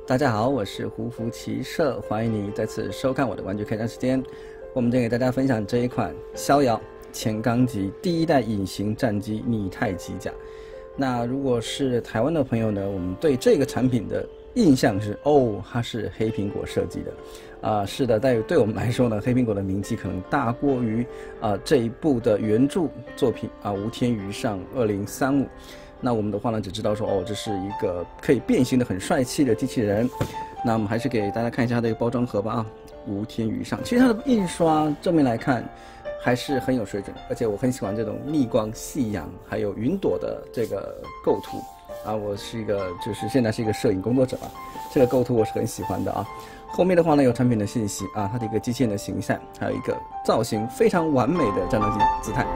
大家好，我是胡福骑社，欢迎你再次收看我的玩具开箱时间。我们今天给大家分享这一款逍遥前钢级第一代隐形战机拟态机甲。那如果是台湾的朋友呢，我们对这个产品的印象是，它是黑苹果设计的。是的，但对我们来说呢，黑苹果的名气可能大过于这一部的原著作品无天于上2035。那我们的话呢，只知道说这是一个可以变形的很帅气的机器人。那我们还是给大家看一下它的一个包装盒吧无天于上。其实它的印刷正面来看还是很有水准，而且我很喜欢这种逆光、夕阳还有云朵的这个构图我是一个现在是一个摄影工作者这个构图我是很喜欢的后面的话呢有产品的信息它的一个机器人的形象，还有一个造型非常完美的战斗机姿态。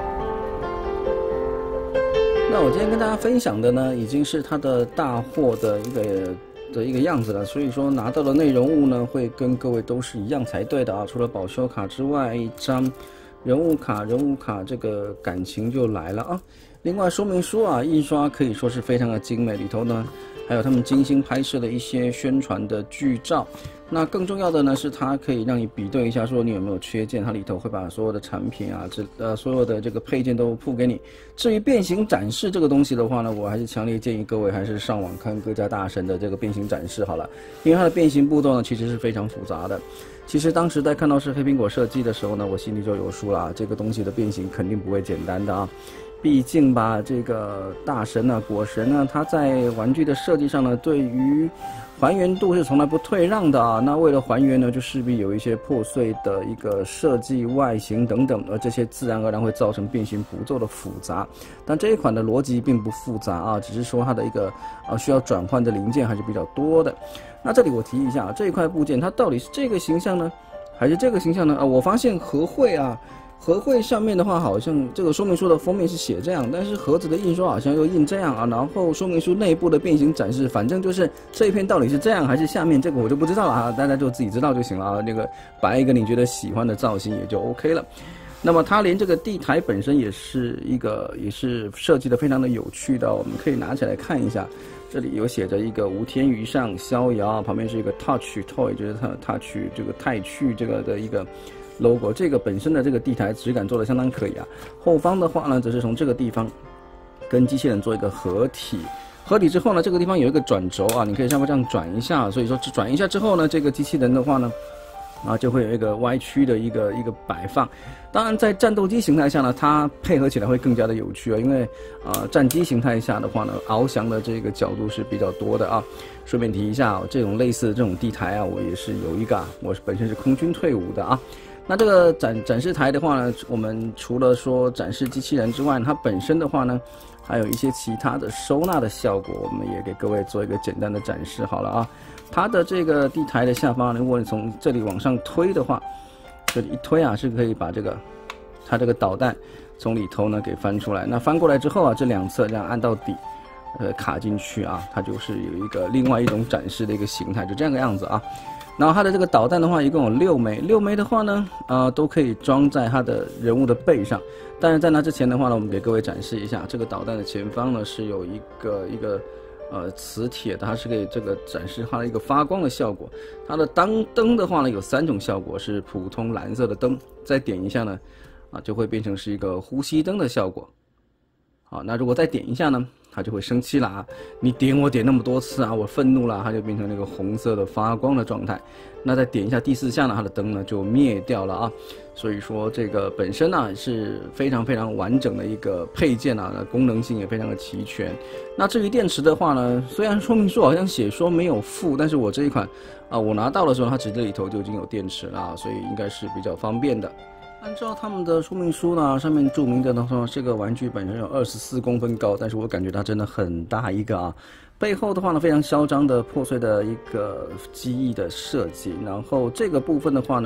那我今天跟大家分享的呢，已经是它的大货的一个样子了，所以说拿到的内容物呢，会跟各位都是一样才对的除了保修卡之外，一张人物卡，这个感情就来了另外说明书印刷可以说是非常的精美，里头呢还有他们精心拍摄的一些宣传的剧照。那更重要的呢是它可以让你比对一下，说你有没有缺件，它里头会把所有的产品所有的这个配件都铺给你。至于变形展示这个东西的话呢，我还是强烈建议各位还是上网看各家大神的这个变形展示好了，因为它的变形步骤呢其实是非常复杂的。其实当时在看到是黑苹果设计的时候呢，我心里就有数了这个东西的变形肯定不会简单的毕竟吧，这个大神果神他在玩具的设计上呢，对于还原度是从来不退让的那为了还原呢，就势必有一些破碎的一个设计外形等等，而这些自然而然会造成变形步骤的复杂。但这一款的逻辑并不复杂只是说它的一个需要转换的零件还是比较多的。那这里我提一下这一块部件它到底是这个形象呢，还是这个形象呢？我发现和会上面的话，好像这个说明书的封面是写这样，但是盒子的印刷好像又印这样然后说明书内部的变形展示，反正就是这一片到底是这样还是下面，这个我就不知道了大家就自己知道就行了那个摆一个你觉得喜欢的造型也就 OK 了。那么它连这个地台本身也是设计的非常的有趣的我们可以拿起来看一下。这里有写着一个无天于上逍遥，旁边是一个 touch toy， 就是它 touch 这个太趣这个的一个 logo， 这个本身的这个地台质感做的相当可以后方的话呢，则是从这个地方跟机器人做一个合体之后呢，这个地方有一个转轴你可以稍微这样转一下，所以说转一下之后呢，这个机器人的话呢就会有一个歪曲的一个摆放。当然在战斗机形态下呢，它配合起来会更加的有趣因为战机形态下的话呢，翱翔的这个角度是比较多的顺便提一下这种类似的这种地台我也是有一个我本身是空军退伍的那这个展示台的话呢，我们除了说展示机器人之外，它本身的话呢，还有一些其他的收纳的效果，我们也给各位做一个简单的展示好了它的这个地台的下方，如果你从这里往上推的话，这里一推是可以把它这个导弹从里头呢给翻出来。那翻过来之后这两侧这样按到底，卡进去它就是有一个另外一种展示的一个形态，就这样的样子然后它的这个导弹的话，一共有6枚，6枚的话呢，都可以装在它的人物的背上。但是在那之前的话呢，我们给各位展示一下，这个导弹的前方呢是有一个磁铁的，它是给这个展示它的一个发光的效果。它的灯的话呢有3种效果，是普通蓝色的灯，再点一下呢，就会变成是一个呼吸灯的效果。好，那如果再点一下呢，它就会生气了你点我点那么多次我愤怒了，它就变成那个红色的发光的状态。那再点一下第4下呢，它的灯呢就灭掉了所以说这个本身是非常非常完整的一个配件功能性也非常的齐全。那至于电池的话呢，虽然说明书好像写说没有附，但是我这一款我拿到的时候，它直接里头就已经有电池了所以应该是比较方便的。按照他们的说明书呢，上面注明的呢说这个玩具本身有24公分高，但是我感觉它真的很大一个背后的话呢，非常嚣张的破碎的一个机翼的设计，然后这个部分的话呢，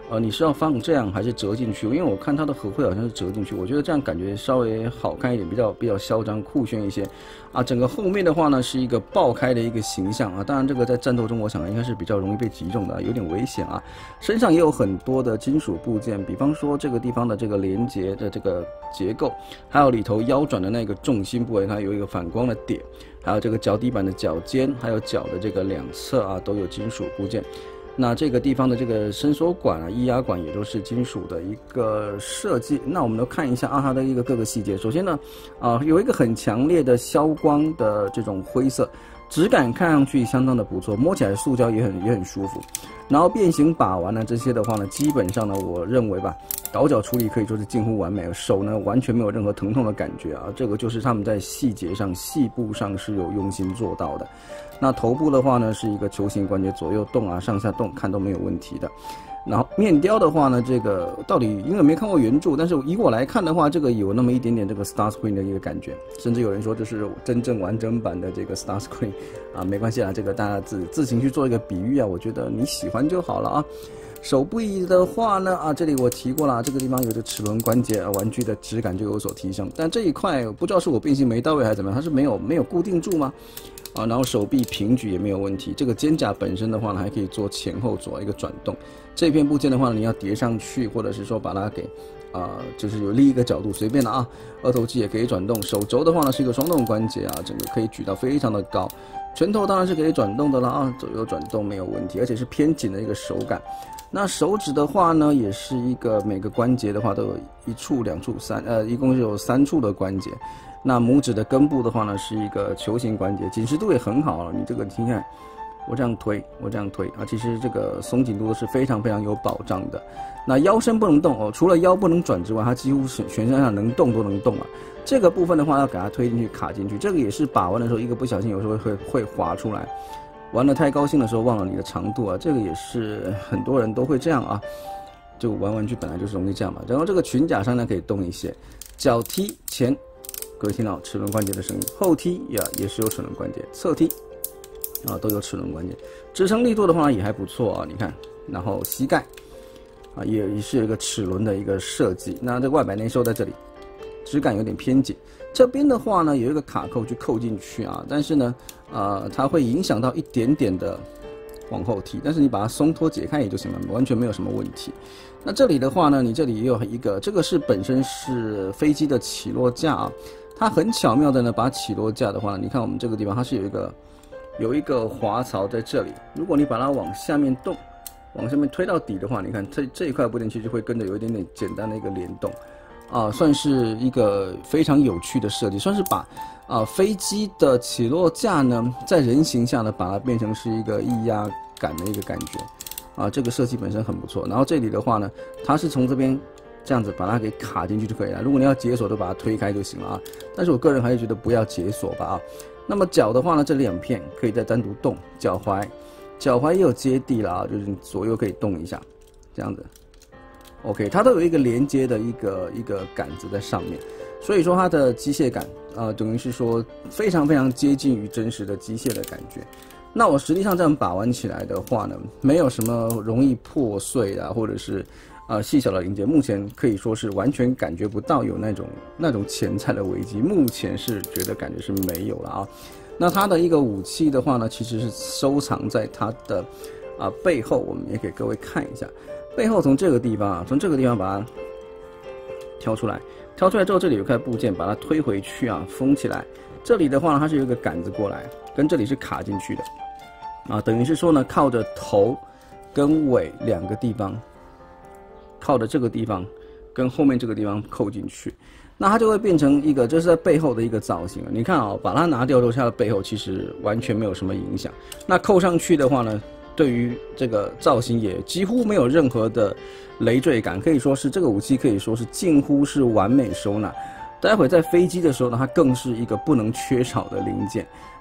你是要放这样还是折进去？因为我看它的合绘好像是折进去，我觉得这样感觉稍微好看一点，比较嚣张酷炫一些啊。整个后面的话呢是一个爆开的一个形象啊，当然这个在战斗中我想应该是比较容易被击中的，有点危险啊。身上也有很多的金属部件，比方说这个地方的这个连接的这个结构，还有里头腰转的那个重心部位，它有一个反光的点，还有这个脚底板的脚尖，还有脚的这个两侧啊都有金属部件。那这个地方的这个伸缩管啊、液压管也都是金属的一个设计。那我们都看一下它的一个各个细节。首先呢，有一个很强烈的消光的这种灰色，质感看上去相当的不错，摸起来塑胶也很舒服。然后变形把玩呢这些的话呢，基本上呢我认为吧，倒角处理可以说是近乎完美，手呢完全没有任何疼痛的感觉啊，这个就是他们在细节上、细部上是有用心做到的。那头部的话呢是一个球形关节，左右动啊、上下动看都没有问题的。然后面雕的话呢，这个到底因为没看过原著，但是以我来看的话，这个有那么一点点这个 Starscream 的一个感觉，甚至有人说这是真正完整版的这个 Starscream 啊，没关系啊，这个大家自行去做一个比喻啊，我觉得你喜欢就好了啊。手臂的话呢，这里我提过了，这个地方有着齿轮关节，玩具的质感就有所提升。但这一块不知道是我变形没到位还是怎么样，它是没有固定住吗？然后手臂平举也没有问题。这个肩胛本身的话呢，还可以做前后左一个转动。这片部件的话呢，你要叠上去，或者是说把它给就是有另一个角度随便的啊。二头肌也可以转动，手肘的话呢是一个双动关节啊，整个可以举到非常的高。拳头当然是可以转动的了啊，左右转动没有问题，而且是偏紧的一个手感。那手指的话呢，也是一个每个关节的话都有1处、2处、一共是有3处的关节。那拇指的根部的话呢，是一个球形关节，紧实度也很好了。你这个听看，我这样推啊，其实这个松紧度是非常非常有保障的。那腰身不能动哦，除了腰不能转之外，它几乎是全身上能动都能动啊。这个部分的话要给它推进去、卡进去，这个也是把玩的时候一个不小心有时候会滑出来。玩得太高兴的时候忘了你的长度啊，这个也是很多人都会这样啊。就玩玩具本来就是容易这样嘛。然后这个裙甲上呢可以动一些，脚踢前，各位听到齿轮关节的声音，后踢也是有齿轮关节，侧踢都有齿轮关节，支撑力度的话也还不错啊，你看，然后膝盖也是有一个齿轮的一个设计。那这外摆内收在这里，质感有点偏紧。这边的话呢有一个卡扣去扣进去啊，但是呢它会影响到一点点的往后踢，但是你把它松脱解开也就行了，完全没有什么问题。那这里的话呢，你这里也有一个，这个是本身是飞机的起落架啊，它很巧妙的呢把起落架的话呢，你看我们这个地方它是有一个滑槽在这里，如果你把它往下面动，往下面推到底的话，你看这一块部件其实会跟着有一点点简单的一个联动。算是一个非常有趣的设计，算是把飞机的起落架呢，在人形下呢，把它变成是一个液压感的一个感觉这个设计本身很不错。然后这里的话呢，它是从这边这样子把它给卡进去就可以了。如果你要解锁，就把它推开就行了啊。但是我个人还是觉得不要解锁吧啊。那么脚的话呢，这2片可以再单独动，脚踝也有接地了啊，就是你左右可以动一下，这样子。OK， 它都有一个连接的一个杆子在上面，所以说它的机械感等于是说非常非常接近于真实的机械的感觉。那我实际上这样把玩起来的话呢，没有什么容易破碎或者是细小的零件，目前可以说是完全感觉不到有那种潜在的危机，目前是觉得感觉是没有了啊。那它的一个武器的话呢，其实是收藏在它的背后，我们也给各位看一下。背后从这个地方把它挑出来之后，这里有块部件，把它推回去封起来。这里的话呢，它是有一个杆子过来，跟这里是卡进去的等于是说呢，靠着头跟尾2个地方，靠着这个地方跟后面这个地方扣进去，那它就会变成一个，这是在背后的一个造型。你看把它拿掉之后，它的背后其实完全没有什么影响。那扣上去的话呢，对于这个造型也几乎没有任何的累赘感，可以说是这个武器可以说是近乎是完美收纳。待会在飞机的时候呢，它更是一个不能缺少的零件。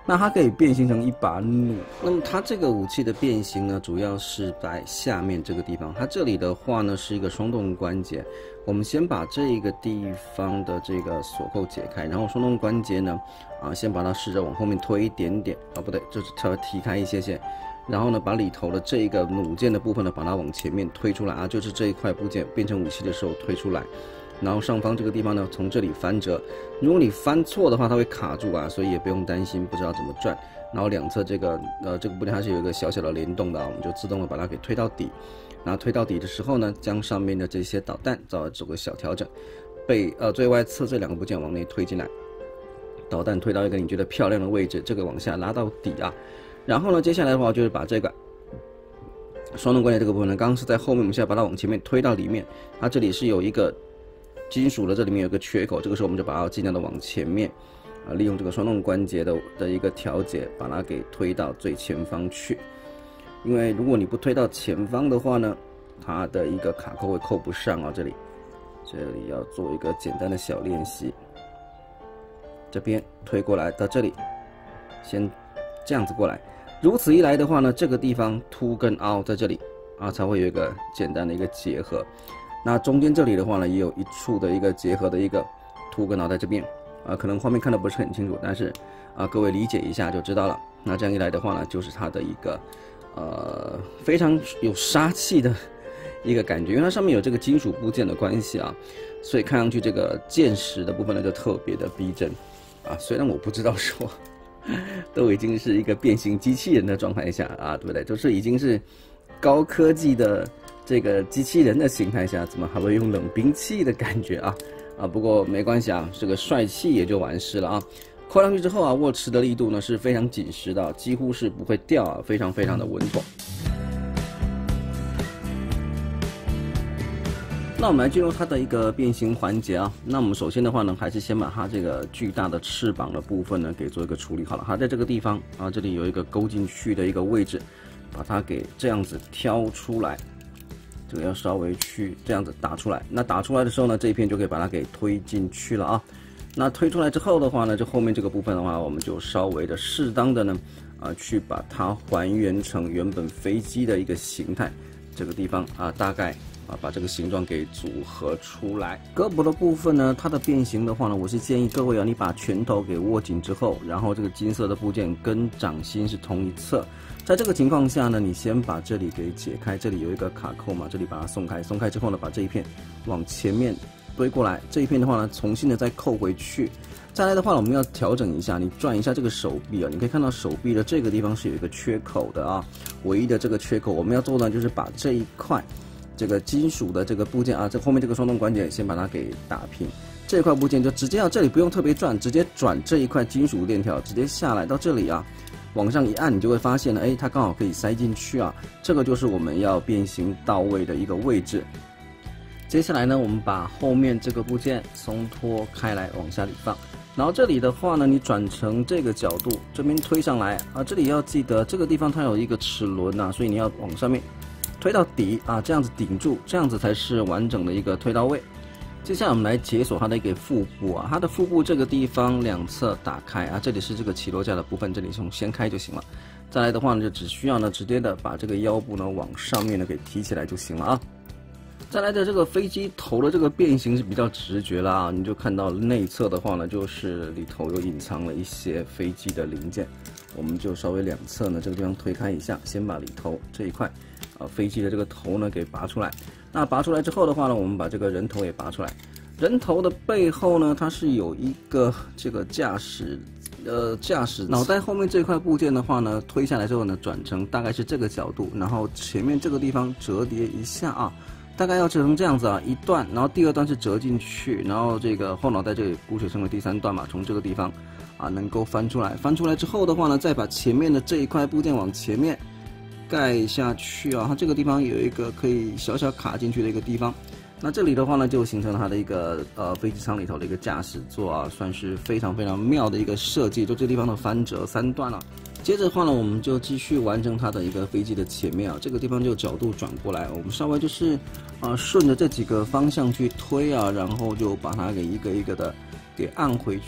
那它可以变形成一把弩。那么它这个武器的变形呢，主要是在下面这个地方。它这里的话呢是一个双动关节，我们先把这个地方的这个锁扣解开，然后双动关节呢，先把它试着往后面推一点点，不对，就是稍微提开一些些。然后呢，把里头的这个弩件的部分呢，把它往前面推出来就是这一块部件变成武器的时候推出来。然后上方这个地方呢，从这里翻折，如果你翻错的话，它会卡住所以也不用担心不知道怎么转。然后两侧这个部件它是有一个小小的联动的我们就自动的把它给推到底。然后推到底的时候呢，将上面的这些导弹做个小调整，最外侧这2个部件往内推进来，导弹推到一个你觉得漂亮的位置，这个往下拉到底然后呢，接下来的话就是把这个双动关节这个部分呢，刚刚是在后面，我们现在把它往前面推到里面。它这里是有一个金属的，这里面有个缺口，这个时候我们就把它尽量的往前面，利用这个双动关节的一个调节，把它给推到最前方去。因为如果你不推到前方的话呢，它的一个卡扣会扣不上这里要做一个简单的小练习。这边推过来到这里，先这样子过来。如此一来的话呢，这个地方凸跟凹在这里才会有一个简单的一个结合。那中间这里的话呢，也有一处的一个结合的一个凸跟凹在这边可能画面看得不是很清楚，但是各位理解一下就知道了。那这样一来的话呢，就是它的一个非常有杀气的一个感觉，因为它上面有这个金属部件的关系所以看上去这个箭矢的部分呢就特别的逼真虽然我不知道说都已经是一个变形机器人的状态下对不对？就是已经是高科技的这个机器人的形态下，怎么还会用冷兵器的感觉不过没关系这个帅气也就完事了扣上去之后握持的力度呢是非常紧实的几乎是不会掉非常非常的稳妥。那我们来进入它的一个变形环节那我们首先的话呢，还是先把它这个巨大的翅膀的部分呢给做一个处理好了。它在这个地方这里有一个勾进去的一个位置，把它给这样子挑出来，这个要稍微去这样子打出来。那打出来的时候呢，这一片就可以把它给推进去了那推出来之后的话呢，就后面这个部分的话，我们就稍微的适当的呢去把它还原成原本飞机的一个形态。这个地方大概把这个形状给组合出来。胳膊的部分呢，它的变形的话呢，我是建议各位你把拳头给握紧之后，然后这个金色的部件跟掌心是同一侧。在这个情况下呢，你先把这里给解开，这里有一个卡扣嘛，这里把它松开，松开之后呢，把这一片往前面堆过来，这一片的话呢，重新的再扣回去。再来的话，我们要调整一下，你转一下这个手臂你可以看到手臂的这个地方是有一个缺口的唯一的这个缺口，我们要做的就是把这一块这个金属的这个部件这后面这个双动关节先把它给打平。这一块部件就直接这里不用特别转，直接转这一块金属链条，直接下来到这里往上一按，你就会发现了，它刚好可以塞进去这个就是我们要变形到位的一个位置。接下来呢，我们把后面这个部件松脱开来，往下里放。然后这里的话呢，你转成这个角度，这边推上来这里要记得这个地方它有一个齿轮所以你要往上面推到底这样子顶住，这样子才是完整的一个推到位。接下来我们来解锁它的一个腹部它的腹部这个地方两侧打开这里是这个起落架的部分，这里从掀开就行了。再来的话呢，就只需要呢直接的把这个腰部呢往上面呢给提起来就行了再来的这个飞机头的这个变形是比较直觉了你就看到内侧的话呢，就是里头有隐藏了一些飞机的零件，我们就稍微两侧呢这个地方推开一下，先把里头这一块飞机的这个头呢给拔出来。那拔出来之后的话呢，我们把这个人头也拔出来。人头的背后呢，它是有一个这个驾驶脑袋后面这块部件的话呢，推下来之后呢，转成大概是这个角度，然后前面这个地方折叠一下大概要折成这样子一段，然后第二段是折进去，然后这个后脑袋这里姑且称为第三段嘛，从这个地方能够翻出来。翻出来之后的话呢，再把前面的这一块部件往前面盖下去它这个地方有一个可以小小卡进去的一个地方。那这里的话呢，就形成了它的一个飞机舱里头的一个驾驶座算是非常非常妙的一个设计。就这地方的翻折三段接着的话呢，我们就继续完成它的一个飞机的前面这个地方就角度转过来，我们稍微就是顺着这几个方向去推然后就把它给一个一个的给按回去。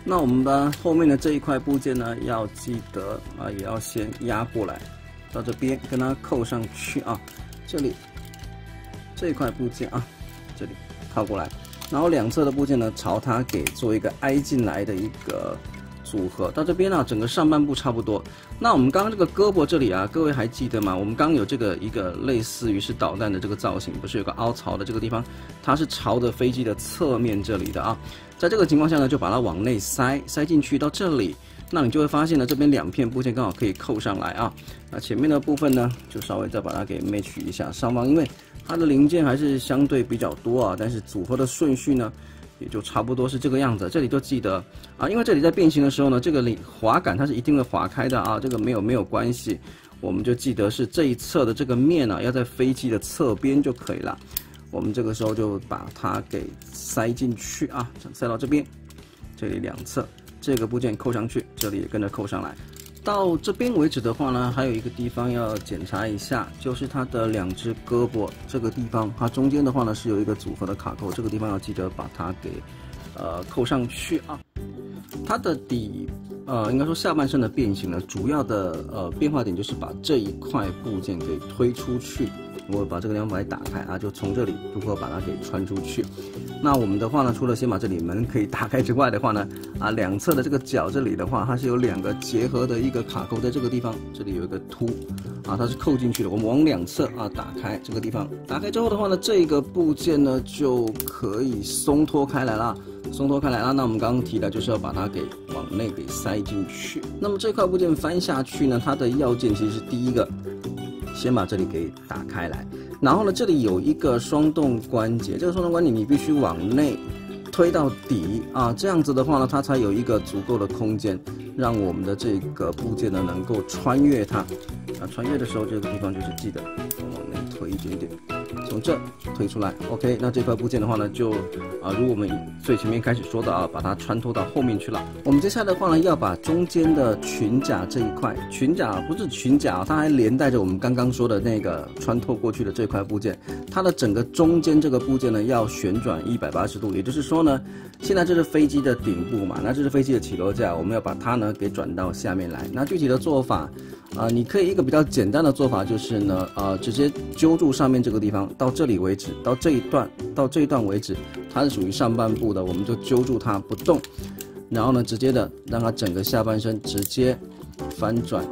那我们的后面的这一块部件呢，要记得啊，也要先压过来，到这边跟它扣上去啊。这里这一块部件啊，这里靠过来，然后两侧的部件呢，朝它给做一个挨进来的一个组合。到这边呢，整个上半部差不多。那我们刚刚这个胳膊这里啊，各位还记得吗？我们刚刚有这个一个类似于是导弹的这个造型，不是有个凹槽的这个地方，它是朝着飞机的侧面这里的啊。在这个情况下呢，就把它往内塞进去到这里，那你就会发现呢，这边两片部件刚好可以扣上来啊。那前面的部分呢，就稍微再把它给 match 一下上方，因为它的零件还是相对比较多啊，但是组合的顺序呢，也就差不多是这个样子。这里就记得啊，因为这里在变形的时候呢，这个滑杆它是一定会划开的啊，这个没有关系，我们就记得是这一侧的这个面啊，要在飞机的侧边就可以了。我们这个时候就把它给塞进去啊，塞到这边，这里两侧这个部件扣上去，这里也跟着扣上来。到这边为止的话呢，还有一个地方要检查一下，就是它的两只胳膊这个地方，它中间的话呢是有一个组合的卡扣，这个地方要记得把它给扣上去啊。它的应该说下半身的变形呢，主要的变化点就是把这一块部件给推出去。我把这个地方把它打开啊，就从这里如何把它给穿出去。那我们的话呢，除了先把这里门可以打开之外的话呢，啊，两侧的这个角这里的话，它是有两个结合的一个卡扣，在这个地方，这里有一个凸，啊，它是扣进去的。我们往两侧啊打开这个地方，打开之后的话呢，这个部件呢就可以松脱开来了。松脱开来了，那我们刚刚提的就是要把它给往内给塞进去。那么这块部件翻下去呢，它的要件其实是第一个，先把这里给打开来，然后呢，这里有一个双动关节，这个双动关节你必须往内推到底啊，这样子的话呢，它才有一个足够的空间，让我们的这个部件呢能够穿越它。啊，穿越的时候这个地方就是记得往内推一点点，从这推出来。OK， 那这块部件的话呢，就如我们最前面开始说的啊，把它穿透到后面去了。我们接下来的话呢，要把中间的裙甲这一块，裙甲不是裙甲，它还连带着我们刚刚说的那个穿透过去的这块部件，它的整个中间这个部件呢要旋转180度，也就是说呢，现在这是飞机的顶部嘛，那这是飞机的起落架，我们要把它呢给转到下面来。那具体的做法，你可以一个比较简单的做法就是呢，直接揪住上面这个地方，到这里为止，到这一段为止，它是属于上半部的，我们就揪住它不动，然后呢，直接的让它整个下半身直接翻转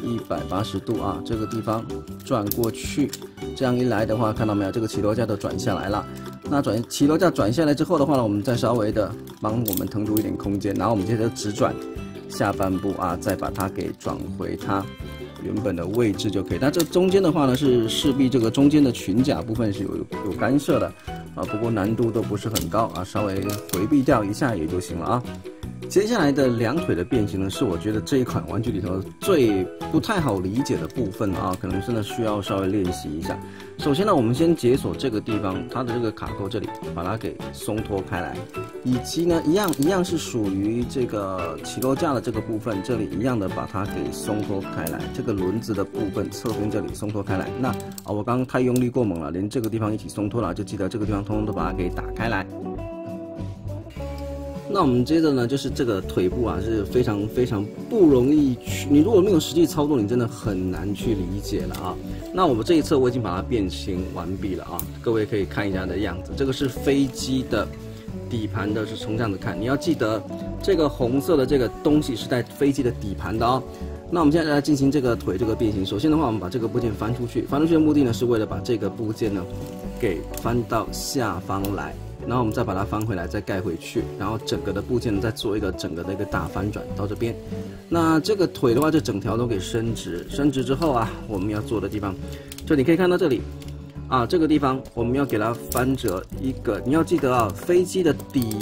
180度啊，这个地方转过去，这样一来的话，看到没有，这个起落架都转下来了。那起落架转下来之后的话呢，我们再稍微的帮我们腾出一点空间，然后我们接着直转下半部啊，再把它给转回它原本的位置就可以。那这中间的话呢，是势必这个中间的裙甲部分是有干涉的啊，不过难度都不是很高啊，稍微回避掉一下也就行了啊。接下来的两腿的变形呢，是我觉得这一款玩具里头最不太好理解的部分啊，可能真的需要稍微练习一下。首先呢，我们先解锁这个地方，它的这个卡扣这里，把它给松脱开来，以及呢，一样是属于这个起落架的这个部分，这里一样的把它给松脱开来，这个轮子的部分侧边这里松脱开来。那我刚刚太用力过猛了，连这个地方一起松脱了，就记得这个地方通通都把它给打开来。那我们接着呢，就是这个腿部啊，是非常不容易去，你如果没有实际操作，你真的很难去理解了啊。那我们这一侧我已经把它变形完毕了啊，各位可以看一下的样子，这个是飞机的底盘的，是从这样子看，你要记得这个红色的这个东西是在飞机的底盘的哦。那我们现在来进行这个腿这个变形，首先的话，我们把这个部件翻出去，翻出去的目的呢，是为了把这个部件呢给翻到下方来。然后我们再把它翻回来，再盖回去，然后整个的部件再做一个整个的一个大翻转到这边。那这个腿的话，就整条都给伸直，伸直之后啊，我们要做的地方，就你可以看到这里啊，这个地方我们要给它翻折一个，你要记得啊，飞机的底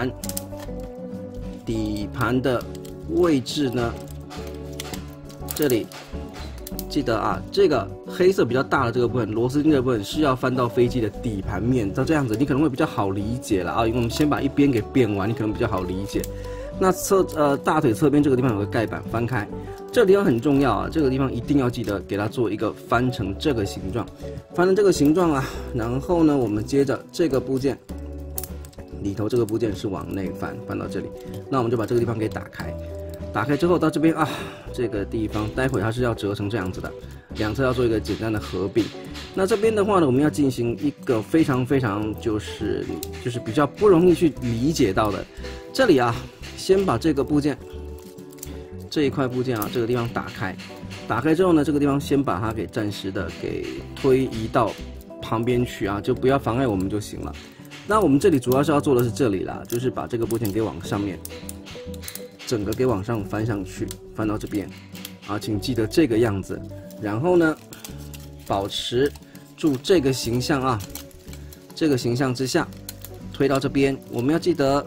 盘的位置呢，这里记得啊，这个黑色比较大的这个部分，螺丝钉的部分是要翻到飞机的底盘面，到这样子你可能会比较好理解了啊。因为我们先把一边给变完，你可能比较好理解。那大腿侧边这个地方有个盖板，翻开，这个地方很重要啊，这个地方一定要记得给它做一个翻成这个形状，翻成这个形状啊。然后呢，我们接着这个部件里头这个部件是往内翻到这里，那我们就把这个地方给打开。打开之后到这边啊，这个地方待会它是要折成这样子的，两侧要做一个简单的合并。那这边的话呢，我们要进行一个非常就是比较不容易去理解到的。这里啊，先把这个部件这一块部件啊，这个地方打开。打开之后呢，这个地方先把它给暂时的给推移到旁边去啊，就不要妨碍我们就行了。那我们这里主要是要做的是这里啦，就是把这个部件给往上面，整个给往上翻上去，翻到这边啊，请记得这个样子。然后呢，保持住这个形象啊，这个形象之下，推到这边。我们要记得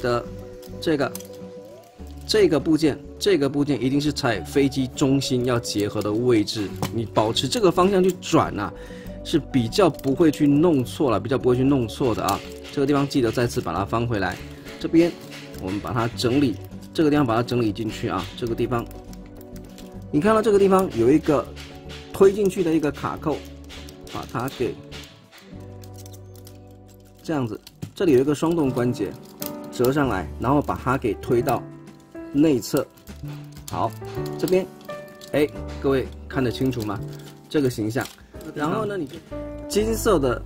这个部件一定是在飞机中心要结合的位置，你保持这个方向去转啊，是比较不会去弄错了，比较不会去弄错的啊。这个地方记得再次把它翻回来，这边我们把它整理，这个地方把它整理进去啊。这个地方，你看到这个地方有一个推进去的一个卡扣，把它给这样子，这里有一个双动关节，折上来，然后把它给推到内侧。好，这边，各位看得清楚吗？这个形象。然后呢，你金色的，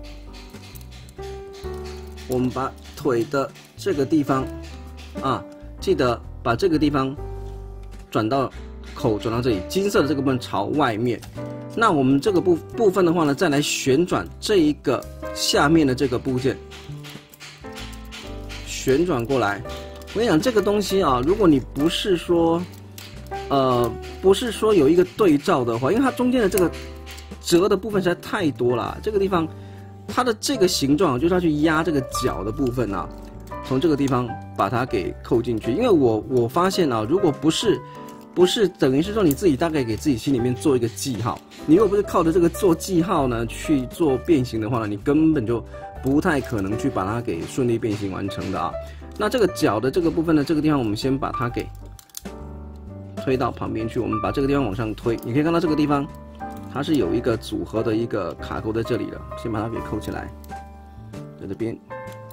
我们把腿的这个地方啊，记得把这个地方转到口，转到这里，金色的这个部分朝外面。那我们这个部分的话呢，再来旋转这一个下面的这个部件，旋转过来。我跟你讲，这个东西啊，如果你不是说有一个对照的话，因为它中间的这个折的部分实在太多了，这个地方它的这个形状就是要去压这个角的部分啊，从这个地方把它给扣进去。因为我发现啊，如果不是等于是说你自己大概给自己心里面做一个记号，你如果不是靠着这个做记号呢去做变形的话呢，你根本就不太可能去把它给顺利变形完成的啊。那这个角的这个部分呢，这个地方我们先把它给推到旁边去，我们把这个地方往上推，你可以看到这个地方它是有一个组合的一个卡扣在这里的，先把它给扣起来，在这边。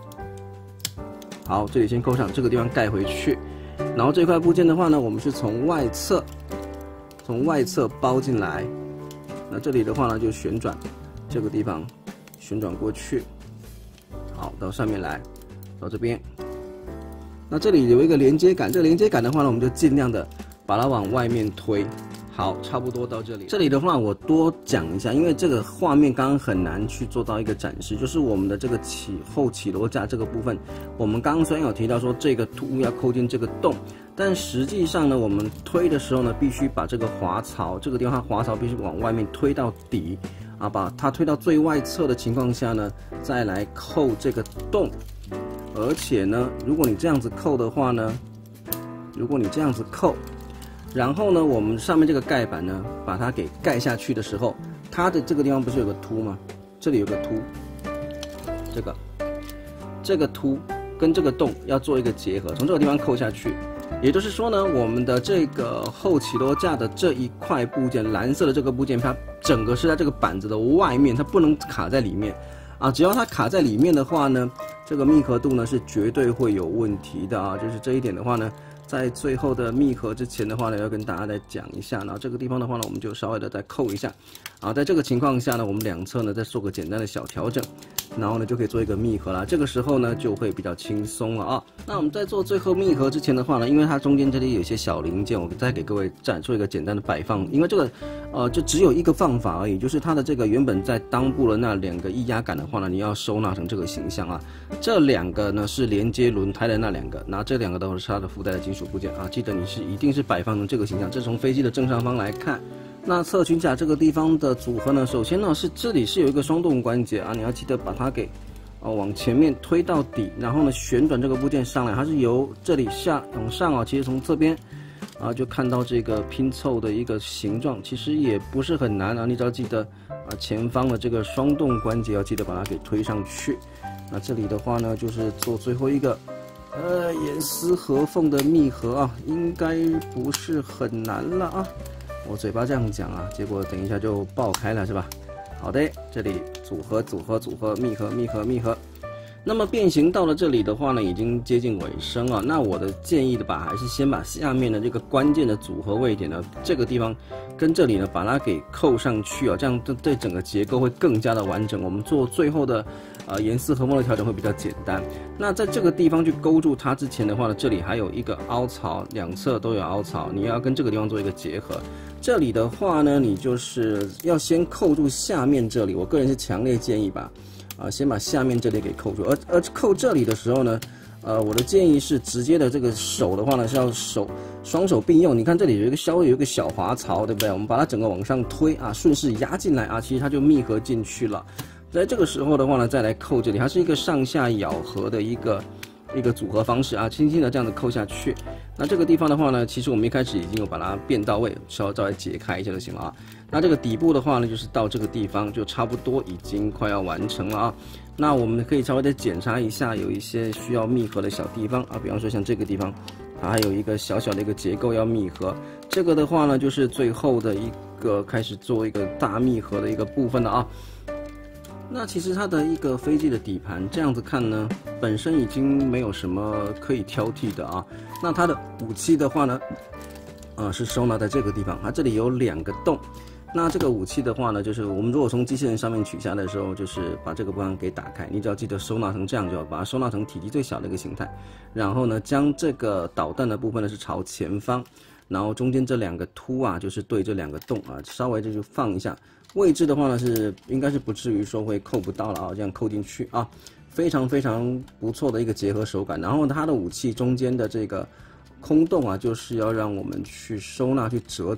好，这里先扣上，这个地方盖回去。然后这块部件的话呢，我们是从外侧包进来，那这里的话呢就旋转，这个地方旋转过去，好，到上面来，到这边。那这里有一个连接杆，这个连接杆的话呢，我们就尽量的把它往外面推。好，差不多到这里。这里的话，我多讲一下，因为这个画面刚刚很难去做到一个展示，就是我们的这个后起落架这个部分，我们刚刚虽然有提到说这个凸要扣进这个洞，但实际上呢，我们推的时候呢，必须把这个滑槽这个地方滑槽必须往外面推到底啊，把它推到最外侧的情况下呢，再来扣这个洞。而且呢，如果你这样子扣的话呢，然后呢，我们上面这个盖板呢，把它给盖下去的时候，它的这个地方不是有个凸吗？这里有个凸，这个凸跟这个洞要做一个结合，从这个地方扣下去。也就是说呢，我们的这个后起落架的这一块部件，蓝色的这个部件，它整个是在这个板子的外面，它不能卡在里面啊。只要它卡在里面的话呢，这个密合度呢是绝对会有问题的啊。就是这一点的话呢，在最后的密合之前的话呢，要跟大家再讲一下。然后这个地方的话呢，我们就稍微的再扣一下。啊，在这个情况下呢，我们两侧呢再做个简单的小调整，然后呢就可以做一个密合啦。这个时候呢就会比较轻松了啊。那我们在做最后密合之前的话呢，因为它中间这里有一些小零件，我再给各位做一个简单的摆放。因为这个就只有一个放法而已，就是它的这个原本在裆部的那两个液压杆的话呢，你要收纳成这个形象啊。这两个呢是连接轮胎的那两个，那这两个都是它的附带的金属部件啊。记得你一定是摆放成这个形象，这是从飞机的正上方来看。那侧裙甲这个地方的组合呢，首先呢是这里是有一个双动关节啊，你要记得把它给往前面推到底，然后呢旋转这个部件上来，它是由这里往上啊，其实从这边啊就看到这个拼凑的一个形状，其实也不是很难啊，你只要记得前方的这个双动关节要记得把它给推上去。那这里的话呢，就是做最后一个严丝合缝的密合啊，应该不是很难了啊。我嘴巴这样讲啊，结果等一下就爆开了是吧？好的，这里组合，密合。 那么变形到了这里的话呢，已经接近尾声了。那我的建议的吧，还是先把下面的这个关键的组合位点呢，这个地方跟这里呢，把它给扣上去啊，这样对整个结构会更加的完整。我们做最后的严丝合缝的调整会比较简单。那在这个地方去勾住它之前的话呢，这里还有一个凹槽，两侧都有凹槽，你要跟这个地方做一个结合。这里的话呢，你就是要先扣住下面这里，我个人是强烈建议吧。先把下面这里给扣住，而扣这里的时候呢，我的建议是直接的这个手的话呢是要双手并用。你看这里稍微有一个小滑槽，对不对？我们把它整个往上推啊，顺势压进来啊，其实它就密合进去了。在这个时候的话呢，再来扣这里，它是一个上下咬合的一个组合方式啊，轻轻的这样子扣下去。那这个地方的话呢，其实我们一开始已经有把它变到位，稍微解开一下就行了啊。那这个底部的话呢，就是到这个地方就差不多已经快要完成了啊。那我们可以稍微的检查一下，有一些需要密合的小地方啊，比方说像这个地方，它还有一个小小的一个结构要密合。这个的话呢，就是最后的一个开始做一个大密合的一个部分了啊。那其实它的一个飞机的底盘这样子看呢，本身已经没有什么可以挑剔的啊。那它的武器的话呢，是收纳在这个地方，它这里有2个洞。那这个武器的话呢，就是我们如果从机器人上面取下来的时候，就是把这个部分给打开，你只要记得收纳成这样就好，把它收纳成体积最小的一个形态。然后呢，将这个导弹的部分呢是朝前方，然后中间这2个凸啊，就是对这2个洞啊，稍微就放一下。位置的话呢应该是不至于说会扣不到了啊，这样扣进去啊，非常非常不错的一个结合手感。然后它的武器中间的这个空洞啊，就是要让我们去收纳去折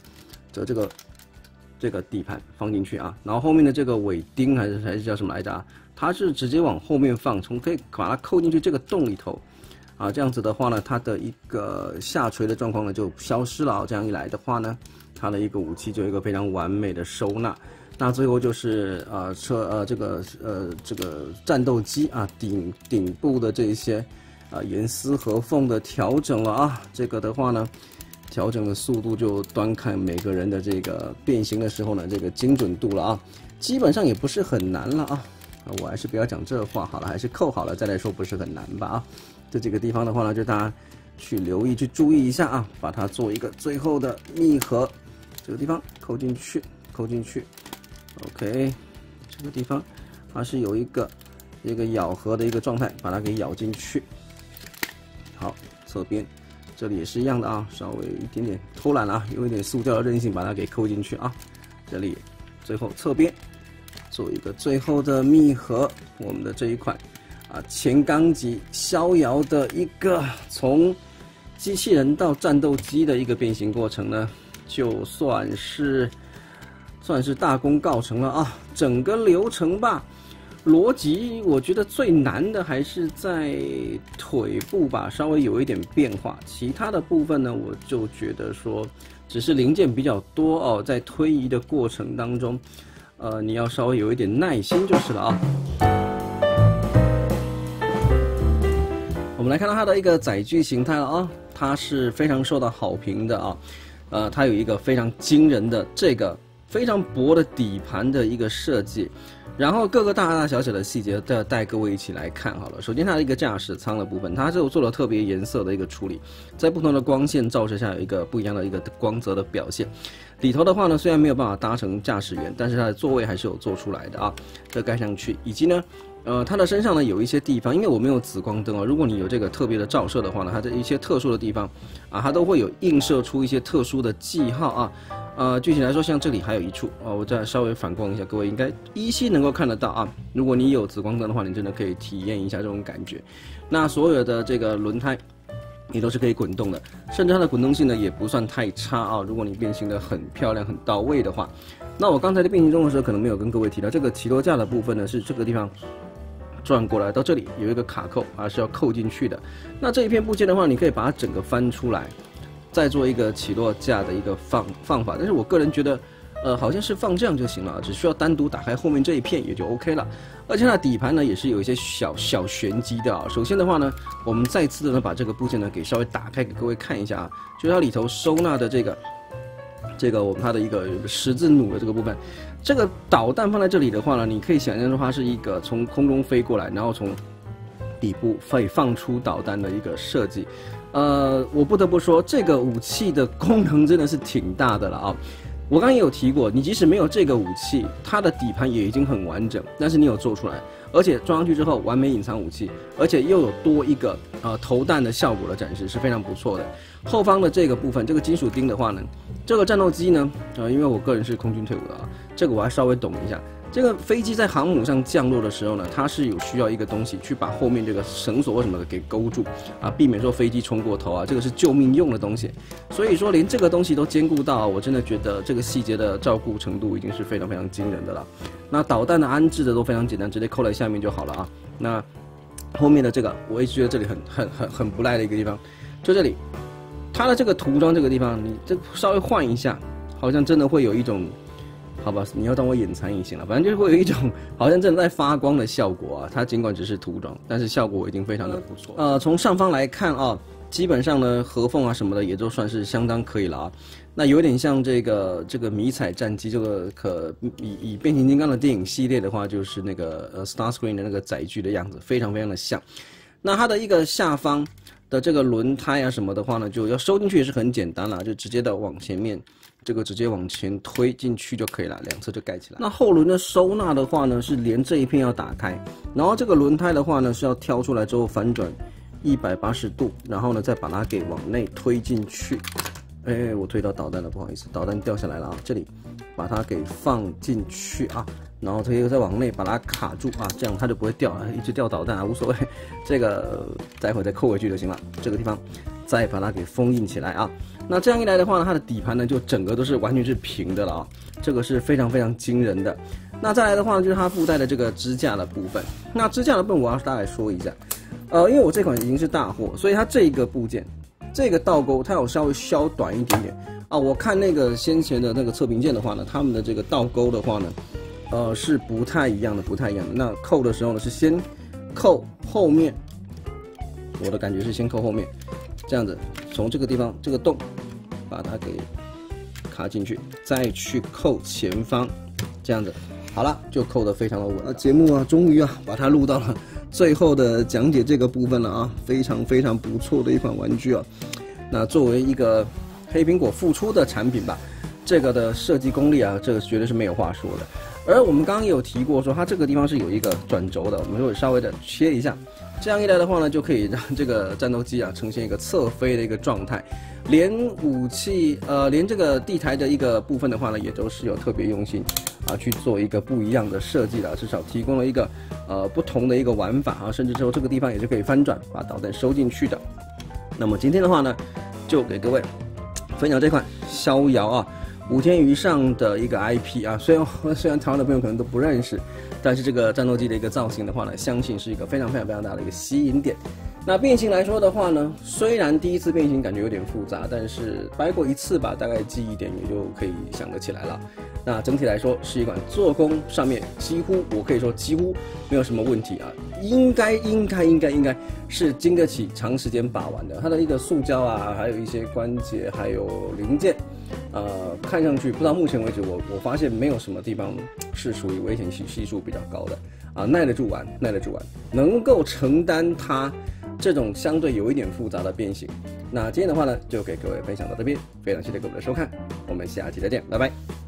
这个底盘放进去啊。然后后面的这个尾钉还是叫什么来着啊？它是直接往后面放，可以把它扣进去这个洞里头啊。这样子的话呢，它的一个下垂的状况呢就消失了啊。这样一来的话呢，它的一个武器就有一个非常完美的收纳。那最后就是这个战斗机啊顶部的这些严丝合缝的调整了啊。这个的话呢，调整的速度就端看每个人的这个变形的时候呢这个精准度了啊。基本上也不是很难了啊。我还是不要讲这话好了，还是扣好了再来说，不是很难吧啊。这几个地方的话呢，就大家去留意去注意一下啊，把它做一个最后的密合。这个地方扣进去 OK， 这个地方它是有一个咬合的一个状态，把它给咬进去。好，侧边这里也是一样的啊，稍微一点点偷懒啊，有一点塑胶的韧性，把它给扣进去啊。这里最后侧边做一个最后的密合，我们的这一款前钢级逍遥的一个从机器人到战斗机的一个变形过程呢，就算是大功告成了啊。整个流程吧，逻辑我觉得最难的还是在腿部吧，稍微有一点变化。其他的部分呢，我就觉得说只是零件比较多哦，在推移的过程当中，你要稍微有一点耐心就是了啊。我们来看到它的一个载具形态了啊，它是非常受到好评的啊。它有一个非常惊人的这个非常薄的底盘的一个设计，然后各个大大小小的细节都带各位一起来看好了。首先它的一个驾驶舱的部分，它是做了特别颜色的一个处理，在不同的光线照射下有一个不一样的一个光泽的表现。里头的话呢，虽然没有办法搭乘驾驶员，但是它的座位还是有做出来的啊，这盖上去，以及呢。它的身上呢有一些地方，因为我没有紫光灯哦，如果你有这个特别的照射的话呢，它的一些特殊的地方啊，它都会有映射出一些特殊的记号啊。具体来说，像这里还有一处我再稍微反光一下，各位应该依稀能够看得到啊。如果你有紫光灯的话，你真的可以体验一下这种感觉。那所有的这个轮胎也都是可以滚动的，甚至它的滚动性呢也不算太差啊。如果你变形的很漂亮、很到位的话，那我刚才在变形中的时候可能没有跟各位提到，这个起落架的部分呢是这个地方。转过来到这里有一个卡扣是要扣进去的。那这一片部件的话，你可以把它整个翻出来，再做一个起落架的一个放法。但是我个人觉得，好像是放这样就行了，只需要单独打开后面这一片也就 OK 了。而且它的底盘呢也是有一些小玄机的啊。首先的话呢，我们再次的呢把这个部件呢给稍微打开给各位看一下啊，就是它里头收纳的这这个它的一个十字弩的这个部分。这个导弹放在这里的话呢，你可以想象的话是一个从空中飞过来，然后从底部可以放出导弹的一个设计。我不得不说，这个武器的功能真的是挺大的了啊。我刚刚也有提过，你即使没有这个武器，它的底盘也已经很完整，但是你有做出来，而且装上去之后完美隐藏武器，而且又有多一个投弹的效果的展示，是非常不错的。后方的这个部分，这个金属钉的话呢，这个战斗机呢，因为我个人是空军退伍的啊，这个我还稍微懂一下。这个飞机在航母上降落的时候呢，它是有需要一个东西去把后面这个绳索或什么的给勾住啊，避免说飞机冲过头啊，这个是救命用的东西。所以说连这个东西都兼顾到，我真的觉得这个细节的照顾程度已经是非常非常惊人的了。那导弹的安置的都非常简单，直接扣在下面就好了啊。那后面的这个，我一直觉得这里很不赖的一个地方，就这里，它的这个涂装这个地方，你这稍微换一下，好像真的会有一种。好吧，你要当我眼馋也行了，反正就是会有一种好像真的在发光的效果啊。它尽管只是涂装，但是效果已经非常的不错。从上方来看啊，基本上呢合缝啊什么的也都算是相当可以了啊。那有点像这个迷彩战机，这个以变形金刚的电影系列的话，就是那个Starscream 的那个载具的样子，非常非常的像。那它的一个下方的这个轮胎啊什么的话呢，就要收进去也是很简单啦，就直接的往前面。这个直接往前推进去就可以了，两侧就盖起来。那后轮的收纳的话呢，是连这一片要打开，然后这个轮胎的话呢是要挑出来之后反转180度，然后呢再把它给往内推进去。哎，我推到导弹了，不好意思，导弹掉下来了啊！这里把它给放进去啊，然后再往内把它卡住啊，这样它就不会掉了，一直掉导弹啊无所谓，这个待会再扣回去就行了。这个地方再把它给封印起来啊。那这样一来的话呢，它的底盘呢就整个都是完全是平的了啊，这个是非常非常惊人的。那再来的话呢，就是它附带的这个支架的部分。那支架的部分我要大概说一下，因为我这款已经是大货，所以它这个部件，这个倒钩它有稍微削短一点点啊。我看那个先前的那个测评件的话呢，他们的这个倒钩的话呢，是不太一样的。那扣的时候呢是先扣后面，我的感觉是先扣后面，这样子从这个地方这个洞。把它给卡进去，再去扣前方，这样子，好了，就扣得非常的稳。节目啊，终于把它录到了最后的讲解这个部分了啊，非常非常不错的一款玩具啊。那作为一个黑苹果复出的产品吧，这个的设计功力啊，这个绝对是没有话说的。而我们刚刚也有提过说，它这个地方是有一个转轴的，我们会稍微的切一下，这样一来的话呢，就可以让这个战斗机啊呈现一个侧飞的一个状态。连武器连这个地台的一个部分的话呢，也都是有特别用心啊去做一个不一样的设计的，至少提供了一个不同的一个玩法啊，甚至之后这个地方也是可以翻转，把导弹收进去的。那么今天的话呢，就给各位分享这款逍遥啊5天以上的一个 IP 啊，虽然台湾的朋友可能都不认识，但是这个战斗机的一个造型的话呢，相信是一个非常非常非常大的一个吸引点。那变形来说的话呢，虽然第一次变形感觉有点复杂，但是掰过一次吧，大概记忆点也就可以想得起来了。那整体来说是一款做工上面我可以说几乎没有什么问题啊，应该是经得起长时间把玩的。它的一个塑胶啊，还有一些关节还有零件，看上去不到目前为止我发现没有什么地方是属于危险系数比较高的啊，耐得住玩，能够承担它这种相对有一点复杂的变形。那今天的话呢，就给各位分享到这边，非常谢谢各位的收看，我们下期再见，拜拜。